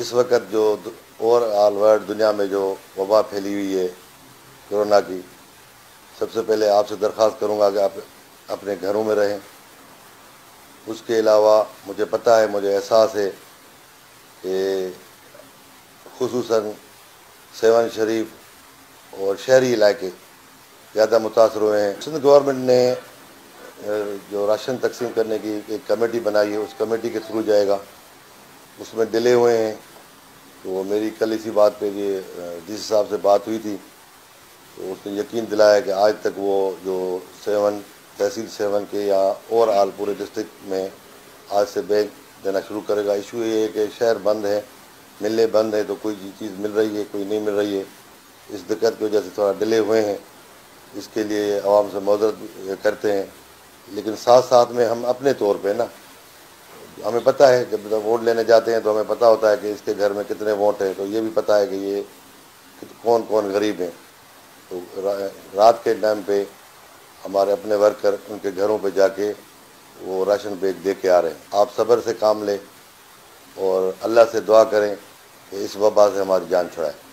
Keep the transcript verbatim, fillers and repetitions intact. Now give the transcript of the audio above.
اس وقت جو over all world دنیا میں جو وبا پھیلی ہوئی ہے کورونا کی، سب سے پہلے آپ سے درخواست کروں گا کہ آپ اپنے گھروں میں رہیں۔ اس کے علاوہ مجھے پتہ ہے، مجھے احساس ہے کہ خصوصاً سیون شریف اور شہری علاقے زیادہ متاثر ہوئے ہیں۔ سندھ گورنمنٹ نے جو راشن تقسیم کرنے کی ایک کمیٹی بنائی ہے، اس کمیٹی کے تھرو جائے گا۔ اس میں ڈلے ہوئے ہیں، تو میری کل اسی بات پہ یہ ڈی سی صاحب سے بات ہوئی تھی، تو اس نے یقین دلایا کہ آج تک وہ جو سیون تحصیل سیون کے یا اوور آل پورے ڈسٹرکٹ میں آج سے بیگ دینا شروع کرے گا۔ ایشو یہ ہے کہ شہر بند ہے، ملیں بند ہے، تو کوئی چیز مل رہی ہے، کوئی نہیں مل رہی ہے۔ اس دقت کی وجہ سے تھوڑا ڈلے ہوئے ہیں، اس کے لیے عوام سے معذرت کرتے ہیں۔ لیکن ساتھ ساتھ میں ہم اپنے طور پہ نا، ہمیں پتہ ہے جب ووٹ لینے جاتے ہیں تو ہمیں پتہ ہوتا ہے کہ اس کے گھر میں کتنے ووٹ ہیں، تو یہ بھی پتہ ہے کہ یہ کون کون غریب ہیں۔ تو رات کے ٹائم پہ ہمارے اپنے ورکر ان کے گھروں پہ جا کے وہ راشن بیگ دے کے آ رہے ہیں۔ آپ صبر سے کام لیں اور اللہ سے دعا کریں کہ اس وبا سے ہماری جان چھڑائے۔